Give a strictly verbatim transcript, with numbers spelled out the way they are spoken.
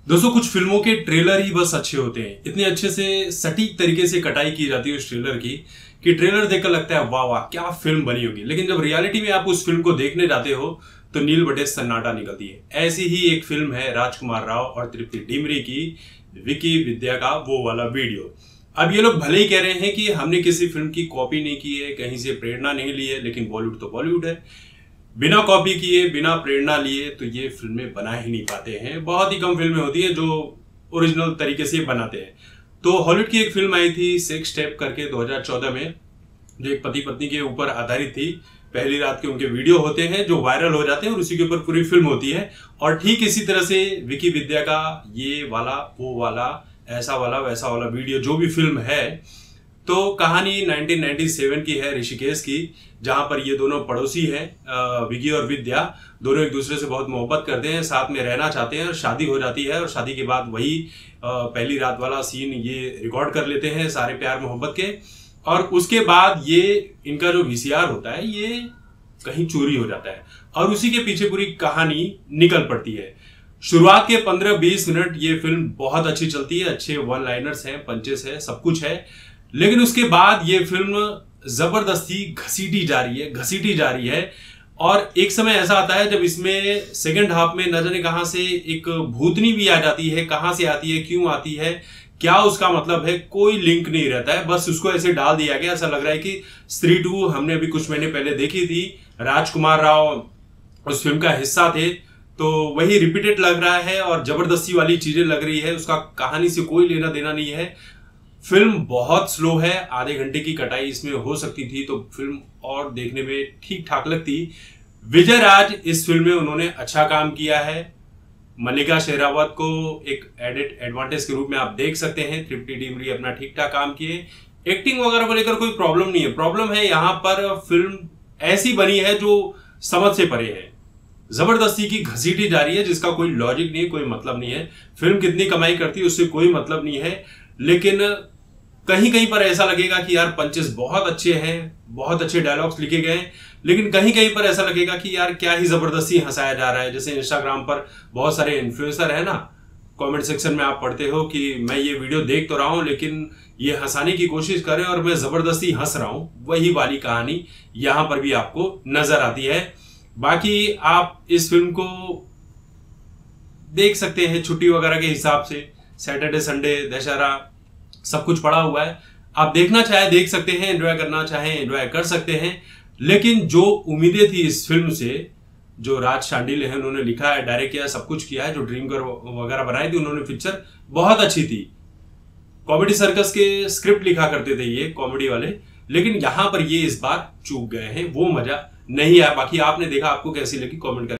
दोस्तों कुछ फिल्मों के ट्रेलर ही बस अच्छे होते हैं। इतने अच्छे से सटीक तरीके से कटाई की जाती है उस ट्रेलर की कि ट्रेलर देखकर लगता है वाह वाह क्या फिल्म बनी होगी। लेकिन जब रियलिटी में आप उस फिल्म को देखने जाते हो तो नील बटे सन्नाटा निकलती है। ऐसी ही एक फिल्म है राजकुमार राव और तृप्ति डिमरी की विकी विद्या का वो वाला वीडियो। अब ये लोग भले ही कह रहे हैं कि हमने किसी फिल्म की कॉपी नहीं की है, कहीं से प्रेरणा नहीं ली है, लेकिन बॉलीवुड तो बॉलीवुड है। बिना कॉपी किए बिना प्रेरणा लिए तो ये फिल्में बना ही नहीं पाते हैं। बहुत ही कम फिल्में होती है जो ओरिजिनल तरीके से बनाते हैं। तो हॉलीवुड की एक फिल्म आई थी सिक्स स्टेप करके दो हज़ार चौदह में, जो एक पति पत्नी के ऊपर आधारित थी। पहली रात के उनके वीडियो होते हैं जो वायरल हो जाते हैं और उसी के ऊपर पूरी फिल्म होती है। और ठीक इसी तरह से विकी विद्या का ये वाला वो वाला ऐसा वाला वैसा वाला वीडियो जो भी फिल्म है, तो कहानी नाइनटीन नाइंटी सेवन की है, ऋषिकेश की, जहां पर ये दोनों पड़ोसी हैं, विकी और विद्या। दोनों एक दूसरे से बहुत मोहब्बत करते हैं, साथ में रहना चाहते हैं और शादी हो जाती है। और शादी के बाद वही पहली रात वाला सीन ये रिकॉर्ड कर लेते हैं सारे प्यार मोहब्बत के। और उसके बाद ये इनका जो वीसीआर होता है ये कहीं चोरी हो जाता है और उसी के पीछे पूरी कहानी निकल पड़ती है। शुरुआत के पंद्रह बीस मिनट ये फिल्म बहुत अच्छी चलती है, अच्छे वन लाइनर्स हैं, पंचेस है, सब कुछ है। लेकिन उसके बाद ये फिल्म जबरदस्ती घसीटी जा रही है घसीटी जा रही है और एक समय ऐसा आता है जब इसमें सेकंड हाफ में न जाने कहां से एक भूतनी भी आ जाती है। कहां से आती है, क्यों आती है, क्या उसका मतलब है, कोई लिंक नहीं रहता है। बस उसको ऐसे डाल दिया गया। ऐसा लग रहा है कि स्त्री टू हमने अभी कुछ महीने पहले देखी थी, राजकुमार राव उस फिल्म का हिस्सा थे, तो वही रिपीटेड लग रहा है और जबरदस्ती वाली चीजें लग रही है। उसका कहानी से कोई लेना देना नहीं है। फिल्म बहुत स्लो है, आधे घंटे की कटाई इसमें हो सकती थी तो फिल्म और देखने में ठीक ठाक लगती। विजय राज इस फिल्म में उन्होंने अच्छा काम किया है। मल्लिका शेरावत को एक एडेड एडवांटेज के रूप में आप देख सकते हैं। तृप्ति डिमरी अपना ठीक ठाक काम किए। एक्टिंग वगैरह को लेकर कोई प्रॉब्लम नहीं है। प्रॉब्लम है यहाँ पर फिल्म ऐसी बनी है जो समझ से परे है, जबरदस्ती की घसीटी जा रही है जिसका कोई लॉजिक नहीं है, कोई मतलब नहीं है। फिल्म कितनी कमाई करती है उससे कोई मतलब नहीं है। लेकिन कहीं कहीं पर ऐसा लगेगा कि यार पंचेस बहुत अच्छे हैं, बहुत अच्छे डायलॉग्स लिखे गए हैं, लेकिन कहीं कहीं पर ऐसा लगेगा कि यार क्या ही जबरदस्ती हंसाया जा रहा है। जैसे इंस्टाग्राम पर बहुत सारे इन्फ्लुएंसर है ना, कमेंट सेक्शन में आप पढ़ते हो कि मैं ये वीडियो देख तो रहा हूं लेकिन ये हंसाने की कोशिश कर रहे हैं और मैं जबरदस्ती हंस रहा हूं। वही वाली कहानी यहां पर भी आपको नजर आती है। बाकी आप इस फिल्म को देख सकते हैं छुट्टी वगैरह के हिसाब से, सैटरडे संडे दशहरा सब कुछ पड़ा हुआ है। आप देखना चाहे देख सकते हैं, एंजॉय करना चाहे एंजॉय कर सकते हैं। लेकिन जो उम्मीदें थी इस फिल्म से, जो राज शांडिल्य है उन्होंने लिखा है, डायरेक्ट किया है, सब कुछ किया है, जो ड्रीम गर्ल वगैरह बनाई थी उन्होंने, पिक्चर बहुत अच्छी थी। कॉमेडी सर्कस के स्क्रिप्ट लिखा करते थे ये कॉमेडी वाले, लेकिन यहां पर ये इस बार चूक गए हैं, वो मजा नहीं आया। बाकी आपने देखा, आपको कैसी लगी कॉमेंट कर